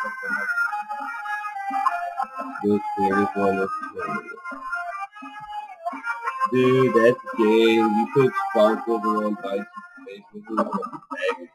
Good thing one of Dude, that's gay. You put sparkles around Tyson's face. This is not a bag.